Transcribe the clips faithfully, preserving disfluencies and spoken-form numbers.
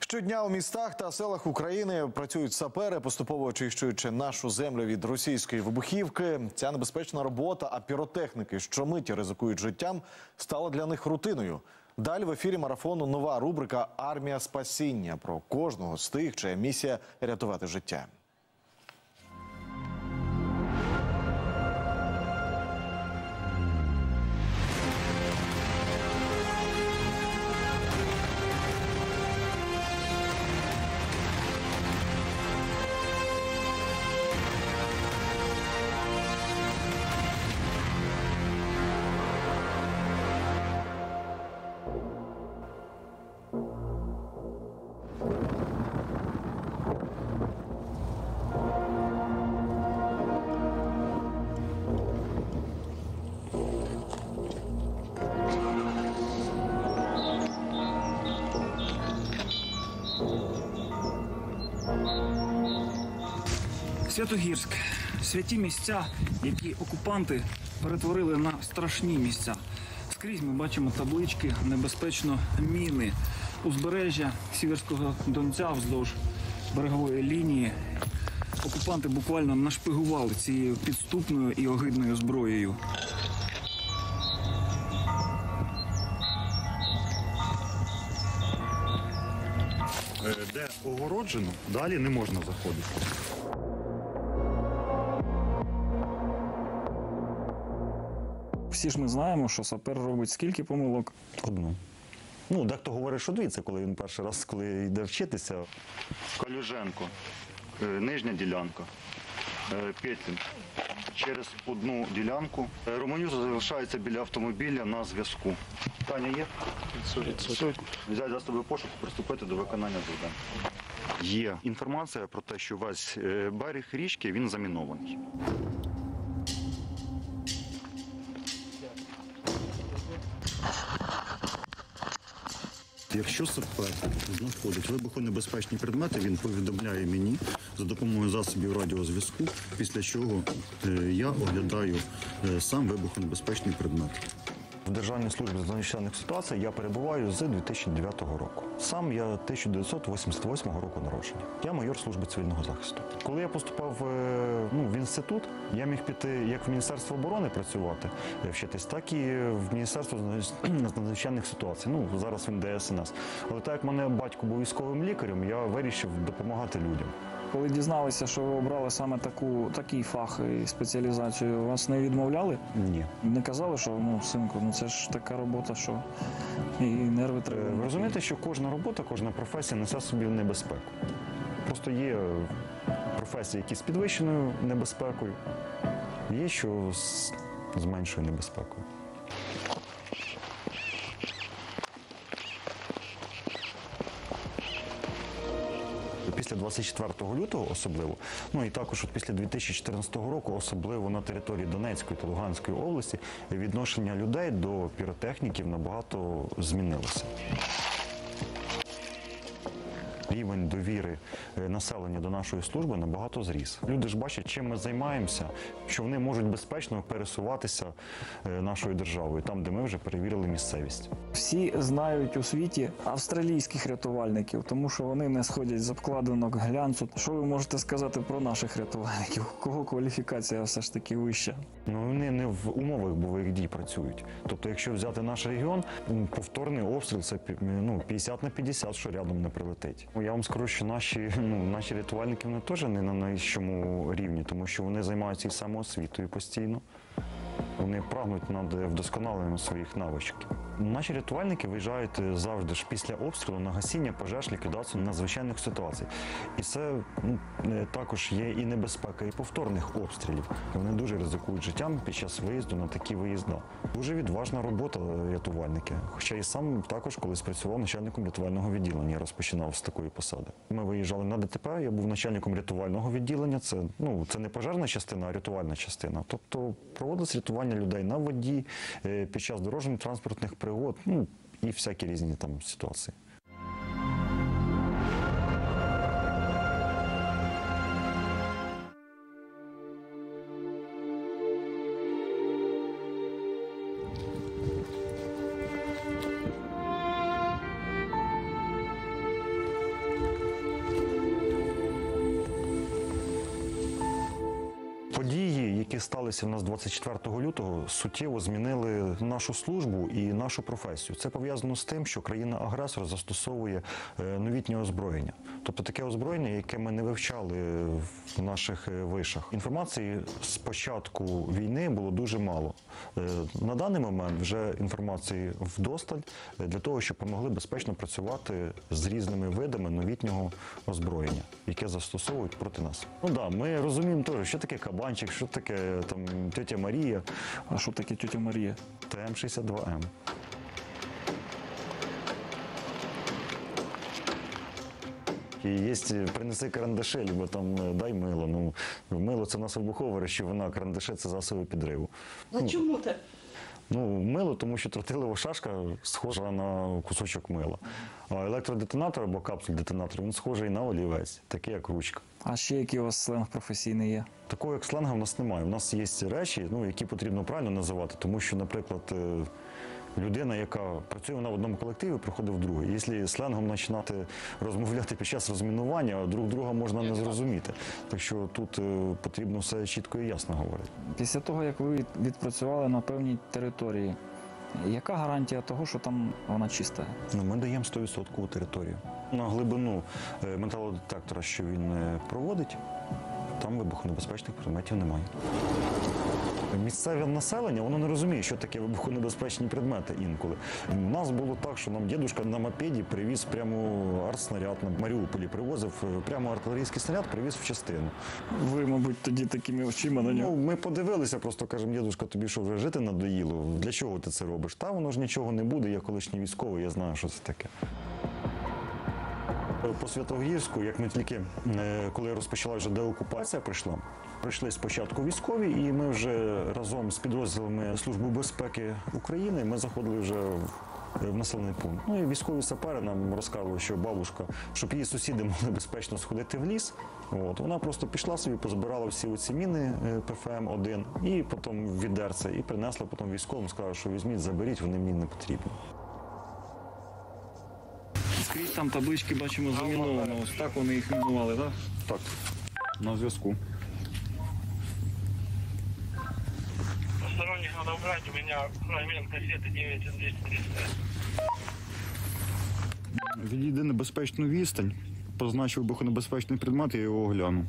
Щодня у містах та селах України працюють сапери, поступово очищуючи нашу землю від російської вибухівки. Ця небезпечна робота, а піротехніки щомиті ризикують життям, стала для них рутиною. Далі в ефірі марафону нова рубрика «Армія спасіння» про кожного з тих, чия місія – рятувати життя. Святогірськ – святі місця, які окупанти перетворили на страшні місця. Скрізь ми бачимо таблички «Небезпечно міни». Узбережжя Сіверського Донця вздовж берегової лінії окупанти буквально нашпигували цією підступною і огидною зброєю. Де огороджено, далі не можна заходити. Всі ж ми знаємо, що сапер робить скільки помилок? Одну. Ну, дехто говорить, що дві, це коли він перший раз, коли йде вчитися. Колюженко, нижня ділянка, Петлін. Через одну ділянку. Романюк залишається біля автомобіля на зв'язку. Питання є? Відсутні. Взяти засоби пошуку, приступити до виконання завдань. Є інформація про те, що весь берег річки, він замінований. Якщо сапер знаходить вибухонебезпечні предмети, він повідомляє мені за допомогою засобів радіозв'язку, після чого я оглядаю сам вибухонебезпечний предмет. В Державній службі з надзвичайних ситуацій я перебуваю з дві тисячі дев'ятого року. Сам я тисяча дев'ятсот вісімдесят восьмого року народження. Я майор служби цивільного захисту. Коли я поступав ну, в інститут, я міг піти як в Міністерство оборони працювати, вчитись, так і в Міністерство з надзвичайних ситуацій. Ну, зараз він Де Ес Ен Ес. Але так як мене батько був військовим лікарем, я вирішив допомагати людям. Коли дізналися, що ви обрали саме таку, такий фах і спеціалізацію, вас не відмовляли? Ні. Не казали, що, ну, синку, ну це ж така робота, що і нерви треба. Ви розумієте, що кожна робота, кожна професія несе собі небезпеку. Просто є професії, які з підвищеною небезпекою, є, що з, з меншою небезпекою. Після двадцять четвертого лютого особливо, ну і також от після дві тисячі чотирнадцятого року, особливо на території Донецької та Луганської області, відношення людей до піротехніків набагато змінилося. Рівень довіри населення до нашої служби набагато зріс. Люди ж бачать, чим ми займаємося, що вони можуть безпечно пересуватися нашою державою, там, де ми вже перевірили місцевість. Всі знають у світі австралійських рятувальників, тому що вони не сходять з обкладинок глянцу. Що ви можете сказати про наших рятувальників? Кого кваліфікація все ж таки вища? Ну, вони не в умовах бойових дій працюють. Тобто, якщо взяти наш регіон, повторний обстріл – це ну, п'ятдесят на п'ятдесят, що рядом не прилетить. Я вам скажу, що наші, ну, наші рятувальники вони теж не на найвищому рівні, тому що вони займаються і самоосвітою постійно. Вони прагнуть над вдосконаленням своїх навичок. Наші рятувальники виїжджають завжди ж після обстрілу на гасіння пожеж, ліквідацію надзвичайних ситуацій. І це ну, також є і небезпека, і повторних обстрілів. Вони дуже ризикують життям під час виїзду на такі виїзда. Дуже відважна робота рятувальники. Хоча і сам також колись працював начальником рятувального відділення, я розпочинав з такої посади. Ми виїжджали на Де Те Пе, я був начальником рятувального відділення. Це, ну, це не пожежна частина, а рятувальна частина. Тобто проводилось рятування людей на воді, під час дорожньо-транспортних пригод, ну, і всякі різні там ситуації. які сталися в нас двадцять четвертого лютого, суттєво змінили нашу службу і нашу професію. Це пов'язано з тим, що країна-агресор застосовує е, новітнє озброєння. Тобто таке озброєння, яке ми не вивчали в наших е, вишах. Інформації з початку війни було дуже мало. Е, на даний момент вже інформації вдосталь для того, щоб помогли безпечно працювати з різними видами новітнього озброєння, яке застосовують проти нас. Ну да, ми розуміємо теж, що таке кабанчик, що таке там тетя Марія. А що таке тетя Марія? Т М шістдесят два М. І є принеси карандаші, бо там дай мило. Ну, мило – це у нас вибухова речовина, карандаші – це засоби підриву. А ну, чому так? Ну, мило, тому що тротилова шашка схожа на кусочок мила. А електродетонатор або капсуль-детонатор, він схожий на олівець, такий як ручка. А ще який у вас сленг професійний є? Такого як сленга в нас немає. У нас є речі, ну, які потрібно правильно називати, тому що, наприклад, е, людина, яка працює на одному колективі, приходить в другий. Якщо сленгом починати розмовляти під час розмінування, друг друга можна не зрозуміти. Так що тут е, потрібно все чітко і ясно говорити. Після того, як ви відпрацювали на певній території, яка гарантія того, що там вона чиста? Ну, ми даємо сто відсотків територію. На глибину е, металодетектора, що він е, проводить, там вибухонебезпечних предметів немає. Місцеве населення, воно не розуміє, що таке вибухонебезпечні предмети інколи. У нас було так, що нам дідусь на мопеді привіз прямо артснаряд, на Маріуполі привозив, прямо артилерійський снаряд привіз в частину. Ви, мабуть, тоді такими очима на Ну, ми подивилися, просто кажемо, дідусь, тобі що, вже жити надоїло? Для чого ти це робиш? Та воно ж нічого не буде, я колишній військовий, я знаю, що це таке. По Святогірську, як ми тільки, е, коли розпочала вже деокупація прийшла, прийшли спочатку військові, і ми вже разом з підрозділами Служби безпеки України ми заходили вже в, в населений пункт. Ну і військові сапери нам розказували, що бабушка, щоб її сусіди могли безпечно сходити в ліс, от, вона просто пішла собі, позбирала всі оці міни П Ф М один і потім в відерце, і принесла потім військовим, сказала, що візьміть, заберіть, вони мені не потрібні. Скрізь там таблички бачимо заміновано. Ось так вони їх мінували, так? Так, на зв'язку. Посторонних надо убрать, у меня фрагмент кассеты девять двести тридцать. Відійди на безпечну відстань, позначив вибухонебезпечний предмет, я його огляну.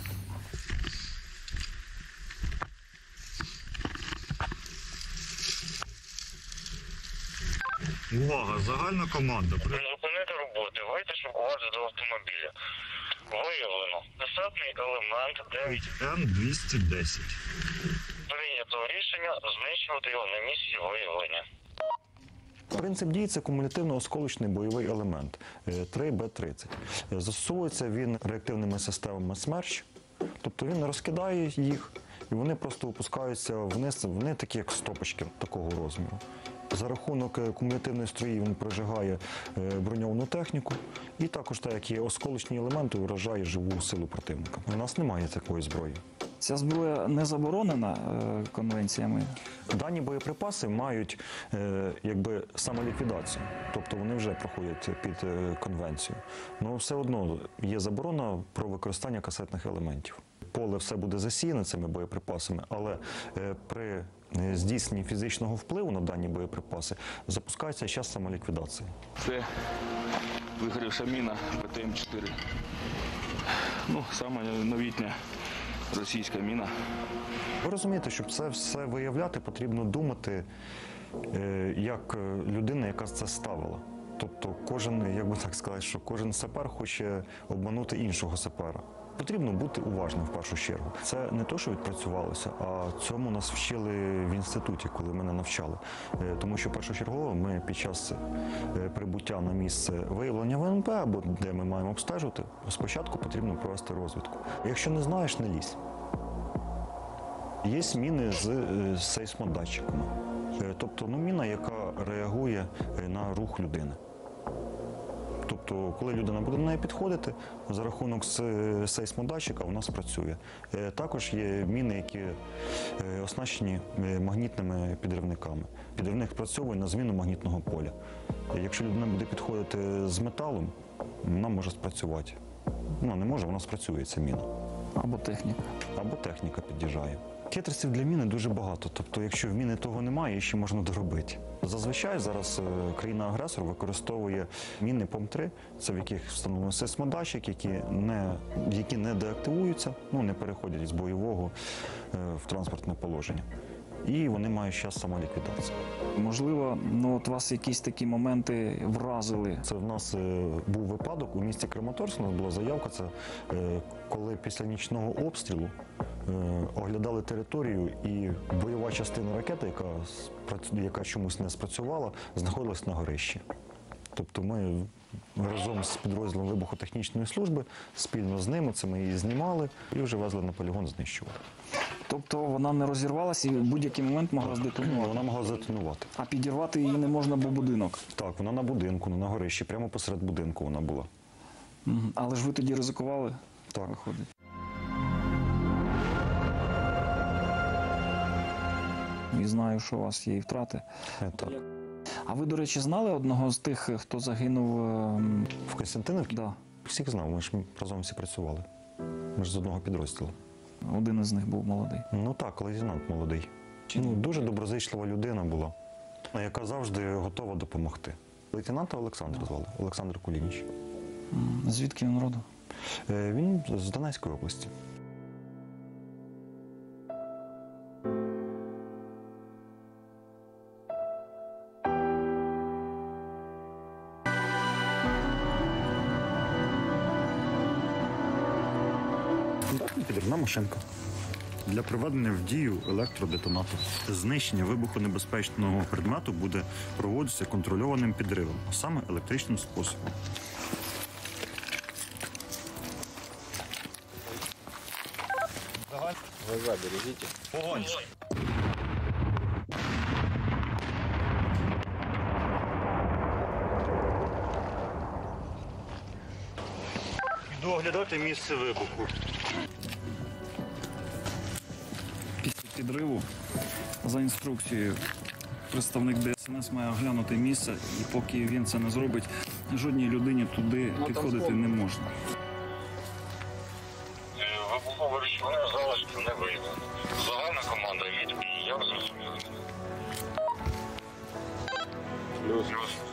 Увага, загальна команда. Зупинити роботи, вийти, щоб увазити до автомобіля. Виявлено. Десантний елемент дев'ять. Н двісті десять. Прийнято рішення знищувати його на місці виявлення. Принцип дії – це кумулятивно-осколочний бойовий елемент три Б тридцять. Застосовується він реактивними системами «Смерч», тобто він розкидає їх, і вони просто опускаються вниз, вони такі як стопочки такого розміру. За рахунок кумулятивної строї він прожигає броньовану техніку і також, так як є осколочні елементи, вражає живу силу противника. У нас немає такої зброї. Ця зброя не заборонена е, конвенціями? Дані боєприпаси мають е, якби самоліквідацію, тобто вони вже проходять під е, конвенцію. Але все одно є заборона про використання касетних елементів. Поле все буде засіяне цими боєприпасами, але е, при здійсненні фізичного впливу на дані боєприпаси запускається час самоліквідації. Це вигорівша міна П Т М чотири. Ну, саме новітня російська міна. Ви розумієте, щоб це все виявляти, потрібно думати е, як людина, яка це ставила. Тобто кожен, як би так сказати, що кожен сапер хоче обманути іншого сапера. Потрібно бути уважним в першу чергу. Це не те, що відпрацювалося, а цьому нас вчили в інституті, коли мене навчали. Е, Тому що першочергово ми під час е, прибуття на місце виявлення В Н П, або де ми маємо обстежувати, спочатку потрібно провести розвідку. Якщо не знаєш, не лізь. Є міни з е, сейсмодатчиками. Е, Тобто ну, міна, яка реагує е, на рух людини. Тобто, коли людина буде до неї підходити, за рахунок с- сейсмодатчика вона спрацює. Е, Також є міни, які е, оснащені е, магнітними підривниками. Підривник працює на зміну магнітного поля. Е, Якщо людина буде підходити з металом, вона може спрацювати. Вона не може, вона спрацює, ця міна. Або техніка. Або техніка під'їжджає. Хитростів для міни дуже багато. Тобто, якщо в міни того немає, її ще можна доробити. Зазвичай зараз е, країна-агресор використовує міни пом три, це в яких встановлено сейсмодатчик, які не, які не деактивуються, ну, не переходять з бойового е, в транспортне положення. І вони мають час самоліквідації. Можливо, ну от вас якісь такі моменти вразили. Це в нас е, був випадок у місті Краматорськ, у нас була заявка, це е, коли після нічного обстрілу е, оглядали територію і бойова частина ракети, яка, спрацю- яка чомусь не спрацювала, знаходилась на горищі. Тобто ми разом з підрозділом вибухотехнічної служби, спільно з ними, це ми її знімали і вже везли на полігон, знищували. Тобто вона не розірвалася і в будь-який момент могла Ну, здетонувати. вона могла затонувати. А підірвати її не можна, бо будинок. Так, вона на будинку, на горищі, прямо посеред будинку вона була. Мгм. Але ж ви тоді ризикували? Так. Виходить. І знаю, що у вас є і втрати. Е, Так. А ви, до речі, знали одного з тих, хто загинув? ем, В Костянтинівці Да, всіх знав, ми ж разом всі працювали. Ми ж з одного підрозділу. один із них був молодий. Ну так, лейтенант молодий. Ну, дуже доброзичлива людина була, яка завжди готова допомогти. Лейтенанта Олександр звали, Олександр Кулініч. М, Звідки він родом? Е, Він з Донецької області. Стандартна підривна машинка. Для приведення в дію електродетонатор. Знищення вибухонебезпечного предмету буде проводитися контрольованим підривом, а саме електричним способом. Йду оглядати місце вибуху. Після підриву за інструкцією представник Де Ес Ен Ес має оглянути місце, і поки він це не зробить, жодній людині туди підходити не можна. Вибухової речовини залишки не виявлено. Загальна команда від і як зрозуміли. Плюс.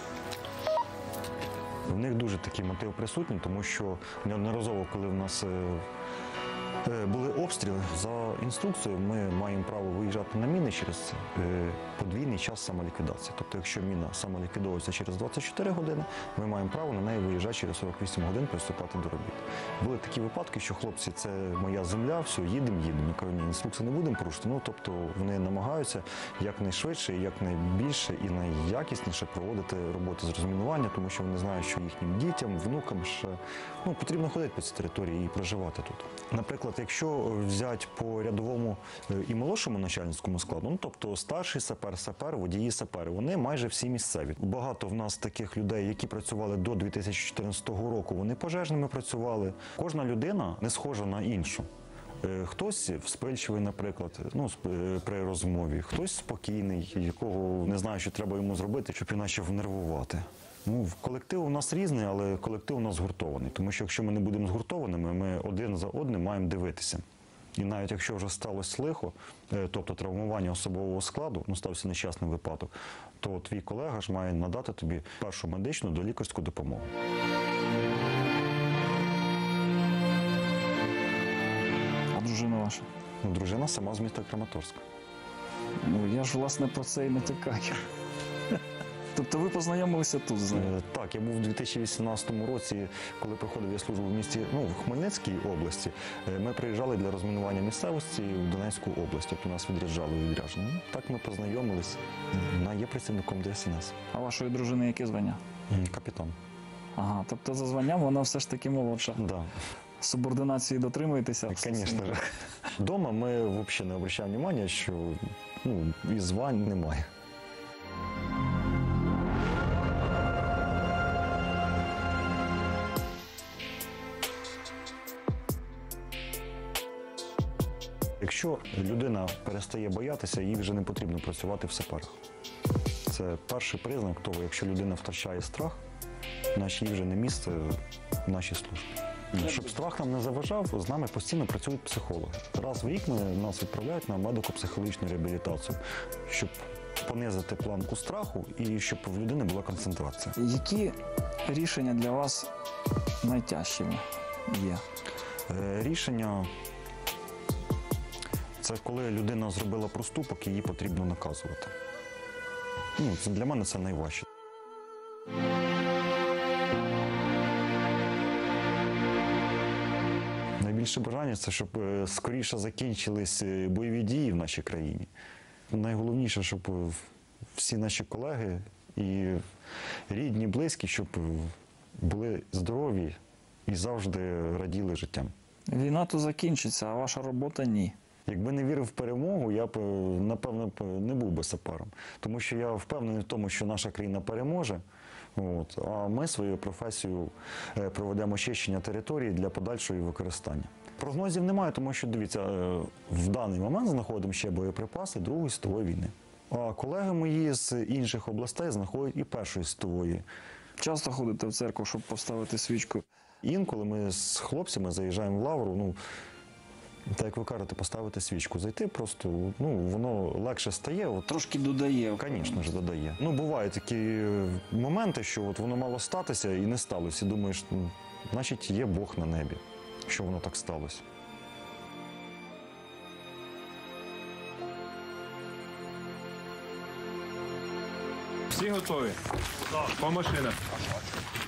В них дуже такий мотив присутній, тому що неодноразово, коли в нас е, е, були обстріли, за інструкцією ми маємо право виїжджати на міни через е, подвійний час самоліквідації. Тобто, якщо міна самоліквідовується через двадцять чотири години, ми маємо право на неї виїжджати через сорок вісім годин, приступати до робіт. Були такі випадки, що хлопці, це моя земля, все, їдемо, їдемо. Я кажу, ні, інструкцію не будемо порушити. Ну, тобто вони намагаються якнайшвидше, якнайбільше і найякісніше проводити роботу з розмінування, тому що вони знають, що їхнім дітям, внукам ще ну, потрібно ходити по цій території і проживати тут. Наприклад, якщо взяти по рядовому е, і молодшому начальницькому складу, ну, тобто старший сапер, сапер, водії сапери, вони майже всі місцеві. Багато в нас таких людей, які працювали до дві тисячі чотирнадцятого року, вони пожежними працювали. Кожна людина не схожа на іншу. Е, Хтось вспильчивий, наприклад, ну, сп- е, при розмові, хтось спокійний, якого не знаю, що треба йому зробити, щоб іначе внервувати. Ну, колектив у нас різний, але колектив у нас згуртований. Тому що якщо ми не будемо згуртованими, ми один за одним маємо дивитися. І навіть якщо вже сталося лихо, е, тобто травмування особового складу, ну стався нещасний випадок, то твій колега ж має надати тобі першу медичну долікарську допомогу. А дружина ваша? Ну, дружина сама з міста Краматорська. Ну, я ж, власне, про це і натякаю. Тобто ви познайомилися тут з нею? Е, Так, я був у дві тисячі вісімнадцятому році, коли проходив я службу в місті, ну, в Хмельницькій області. е, Ми приїжджали для розмінування місцевості в Донецьку область, тобто нас відряджали у відрядження. Ну, так ми познайомились. Вона є працівником Де Ес Ен Ес. А вашої дружини яке звання? М, Капітан. Ага, тобто за званням вона все ж таки молодша. Да. Субординації дотримуєтеся? Звісно ж. Дома ми взагалі не обращаємо уваги, що ну, і звань немає. Якщо людина перестає боятися, їй вже не потрібно працювати в саперах. Це перший признак того, якщо людина втрачає страх, Наші вже не місце в нашій службі. Щоб страх нам не заважав, з нами постійно працюють психологи. Раз в рік ми, нас відправляють на медико-психологічну реабілітацію, щоб понизити планку страху і щоб в людини була концентрація. Які рішення для вас найтяжчими є? Е, Рішення – це коли людина зробила проступок, її потрібно наказувати. Ну, це, для мене це найважче. Найбільше бажання – це щоб е, скоріше закінчились е, бойові дії в нашій країні. Найголовніше, щоб е, всі наші колеги і рідні, близькі, щоб е, були здорові і завжди раділи життям. Війна то закінчиться, а ваша робота – ні. Якби не вірив в перемогу, я б, напевно, б не був би сапером. Тому що я впевнений в тому, що наша країна переможе, от, а ми свою професію е, проведемо очищення території для подальшого використання. Прогнозів немає, тому що, дивіться, е, в даний момент знаходимо ще боєприпаси Другої світової війни. А колеги мої з інших областей знаходять і Першої світової. Часто ходите в церкву, щоб поставити свічку? Інколи ми з хлопцями заїжджаємо в лавру, ну, так як ви кажете, поставити свічку, зайти просто, ну, воно легше стає. От, Трошки додає. звісно ж, додає. Ну, бувають такі е, моменти, що от воно мало статися і не сталося. І думаєш, ну, значить, є Бог на небі, що воно так сталося. Всі готові? По машинах.